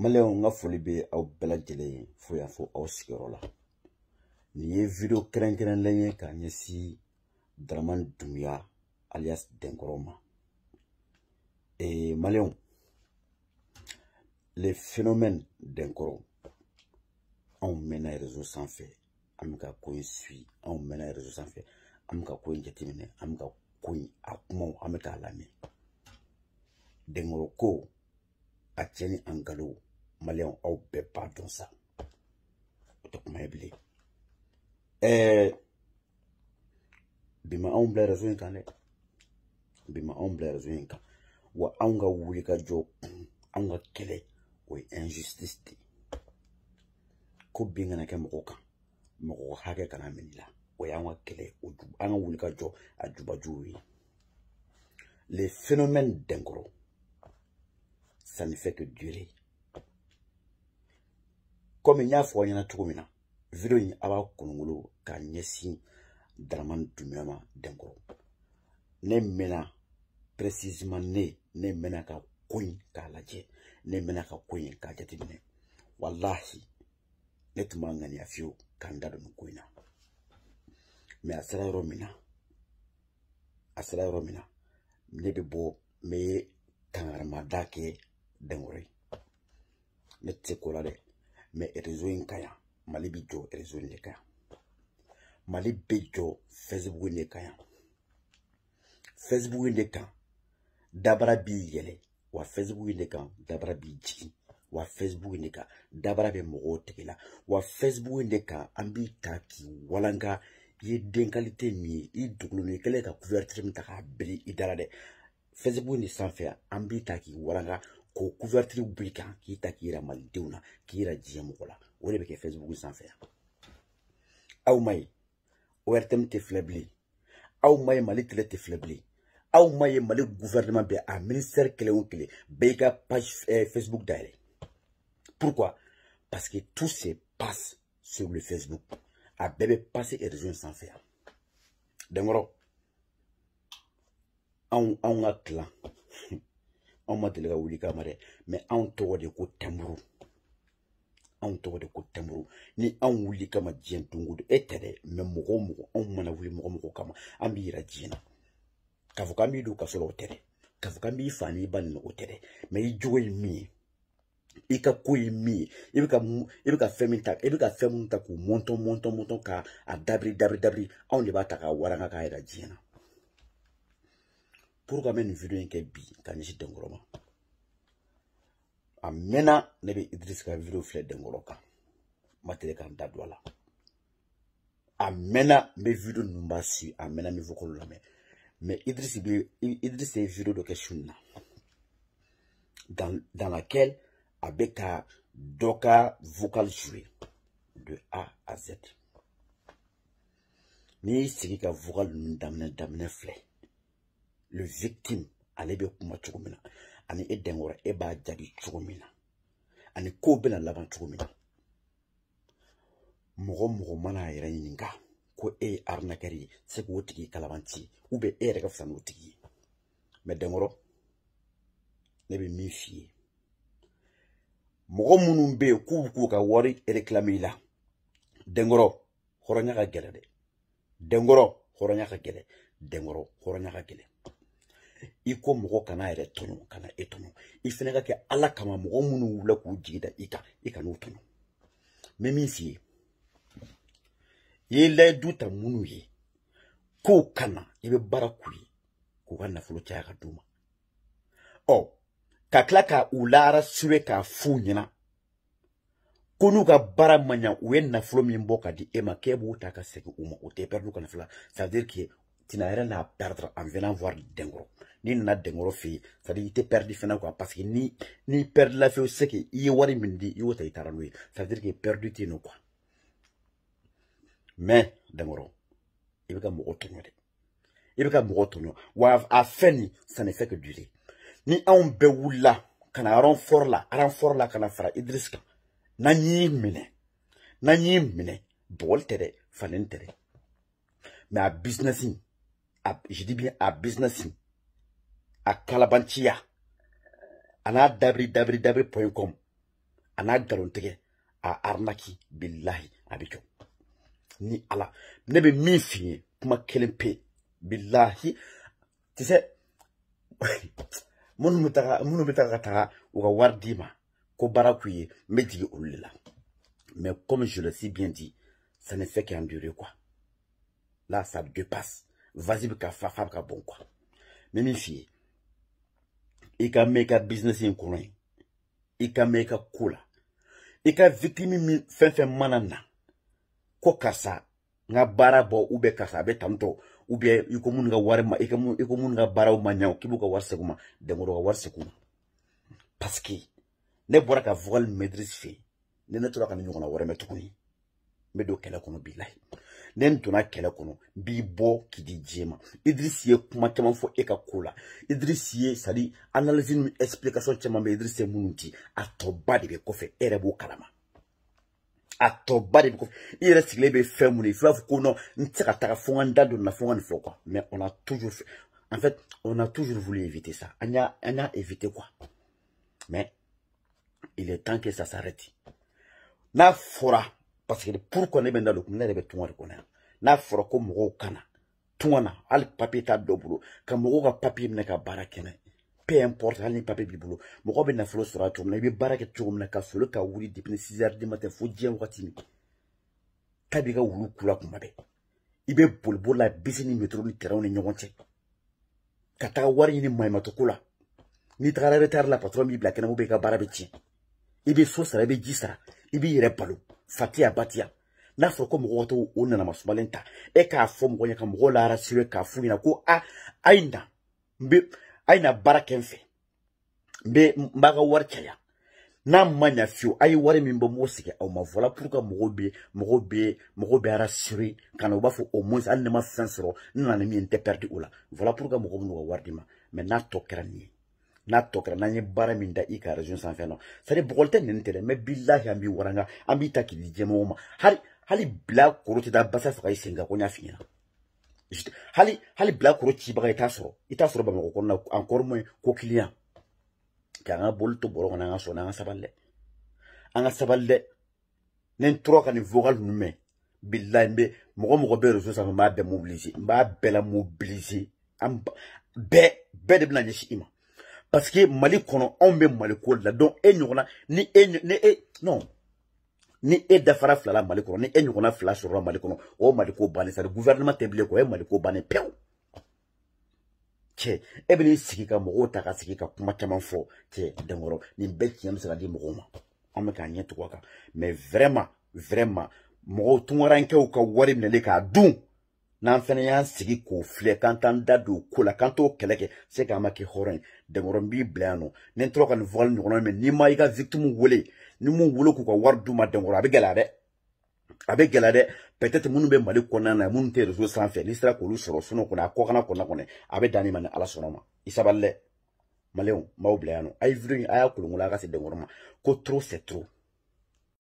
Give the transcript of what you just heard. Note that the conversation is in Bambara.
Malheur nga foli be aw bela jele fo ya fo aw sigoro la. Ni ye video keren lenye ka nyesi Dramane Doumbouya alias Denkoroma. Et Malheur, les phénomènes d'Denkoro, on mène les réseaux sans fait, amka koy suit, on mène les réseaux sans fait, amka koy jetimine, amka koy akmo, amka lami. Denkoro ko a tieni angalo, Malheur au be pardon ça. Bima on bla réseau kan bima on bla réseau kan wa anga wuli ka jo anga kele we injustice ti ko binga na ke moko kan moko hake kana menila we anga kele o anga wuli ka jo ajuba juwi. Les phénomènes d'Denkoro, ça ne fait que durer. Comme il y a fois yana tukumina video ni aba kunungulu ka nyesi Dramane Doumbouya Denkoro ne mena précisément ne mena ka koin ka laje ne mena ka koin ka jatimine wallahi ne tuma ngani afio kanda do koina mais asara romina ne be bo me tangarma dake Denkoro ne tsekola de mais réseau inkaya Mali bijo réseau ndeka Mali bijo Facebook ndeka Facebook ndeka dabara bi yele wa Facebook ndeka dabara bi jiki wa Facebook ndeka dabara be mogo tekela wa Facebook ndeka ambi taki walanga ye denkalite mi I dugulu ni kele ka couverture mi taka bri idara de Facebook ni sanfɛ ambi taki walanga ko couverture bulika ki taki ra malideuna ki ra jiyamola o de be ke Facebook sanfɛ aw may ORTM te flebli aw may Mali tele te flebli aw may Mali gouvernement be a ministère kele on kele be ka page Facebook d'ailleurs. Pourquoi? Parce que tout se passe sur le Facebook a bébé passer et région sans faire Denkoro on a clan on m'a délégué wuli kamare mais on to de ko tamburu ni on wuli kama jien tungudu etere mais mogo on mana wuli mogo kama ambira jina kavuka mi du kasolo otere kavuka mi fani ban otere mais I joy mi ika koy mi ibika feminta ibika femunta ku monton ka a dabri on le bata ka waranga ka ira jina pour que men video nke bi kan ji Denkoroma amena ne be Idriss ka video fle Denkoro ka matele kan dadwala amena me video numba si amena mi vokolo la mais Idriss est vidéo de question dans laquelle avec un doka vocal joué de A à Z ni sigi ka vocal damne flé le victime ale be kuma chugumina ani Denkoro e ba jadi chugumina ani ko bena laban chugumina mogo mana yira yininga ko e arnakari se ko tigi kalabanti ou be e rega fsan tigi mais Denkoro ne be mi fi mogo munun be ku ka wari réclamer la Denkoro horonya ka gele de Denkoro horonya ka gele iko mogo kana ere tono kana etono ifenega ke ala kama mogo munu wula ku jigida ika no tono memi fi yele duta munu ye ko kana ibe barakuri ko kana fulo cha ka duma o kaklaka ulara suwe ka funyina konu ka bara manya wenna fulo mi mboka di ema kebu ta ka seki uma o te perdu kana fula ça veut dire que tu n'as rien à perdre en venant voir Denkoro ni na Denkoro fi ça veut dire te perdu fena quoi parce que ni perdre la fait c'est que i wari mindi i wota itara lui ça veut dire que perdu ti no quoi mais Denkoro ibeka mo otonyo wa a feni ça ne fait que durer ni on be wula kana renfort la kana fara Idriss ka nanyi mine bol tere fanen tere mais à businessing je dis bien à businessing à kalabantia ana dabri.com ana galontige a arnaki billahi abiko ni ala nebe mi fiye kuma kelempe billahi tu sais munu bitaka ta uga wardima ko barakuye medigi ulila mais comme je le sais bien dit ça ne fait qu'endurer quoi là ça dépasse vas-y ka fa ka bon quoi mais mi fiye ika make a business in coin ika make a kula ika victime mi fen manana ko kasa nga bara bo ube kasa be tamto ube iko mun nga warma iko mun nga bara o manyaw kibuka warse kuma de ngoro warse kuma parce que ne bora ka voile maîtrise fait ne ne tura kan nyona wara metukuni me do kala kono billahi nen tuna kala kono bi bo kidi jema Idriss ye kuma kama fo eka kula Idriss ye sadi analyse une explication chama be Idriss mununti atoba de be kofe erebo kalama atoba de be kofe il reste les be ferme il faut qu'on non ntaka taka fonga do na fonga fo quoi mais on a toujours fait en fait on a toujours voulu éviter ça on a évité quoi mais il est temps que ça s'arrête na fora parce que pourquoi ne benda le kumna rebe tunwa rekona na fora ko mo kana tunwana al papier ta doblo ka mo ga papier ne ka barakene peu importe al ni papier bibulo mo ko be na flo sura tum na be barake tum na ka flo ka wuri depuis 6h du matin fo dien wakati mi tabi ga wulu kula kuma be ibe bolbol la bisini metro ni terrain ni nyogonche kata wari ni mayma to kula ni tra retard la patron mi blakena mo be ka barabe ti ibe so sara be jisara ibe yere balo fatia batia na fo ko mo woto onna na masubalenta e ka fo mo nya ka mo la rasire ka fu ina ko aina mbe aina barakenfe mbe mbaga warchaya na manya fio ay wari mimbo mo sike au ma voilà pourquoi mo be rasire kana ba fo au moins an ma fansoro na na mi ente perdu ola voilà pourquoi mo no wardima mais na tokrani na tokra na nye bara minda ika region sans faire non ça de bolte n'intérêt mais billahi ambi waranga ambi takili jemo ma hali bla koroti da basa fa isenga ko nya fina hali bla koroti ba ita soro ba ko na encore moins ko client ka nga bolto boro na nga so na nga saballe nen troka ni vocal nume billahi mbe mo be réseau sans ma be mobiliser mba bela mobiliser am be de bla nyeshi ima parce que Mali kono on be Mali ko la donc enyona ni non ni dafara flala Mali kono ni enyona flash sur Mali kono o Mali ko bani ça le gouvernement tebile ko e Mali ko bani pew che ebeni sikika mo taka sikika kuma fo che dengoro ni beti yam sala di mo ma on me ka nyeto kwa mais vraiment mo tunwaranke o ka wari mnele ka dun nan fene yan sigi ko fle kantan dadu kula kanto keleke se ka maki horon de ngorombi blano nen tro kan vol ngono men ni ma iga victime wole ni mu wolo ko wardu ma de ngoro abe gelade peut-être munu be mali konna na mun te réseau sans faire l'isra ko lu soro suno ko na ko kana ko na ko ne abe dani man ala sonoma isaballe maléon ma blano ay vrin aya ko ngula ka se de ngoroma ko trop c'est trop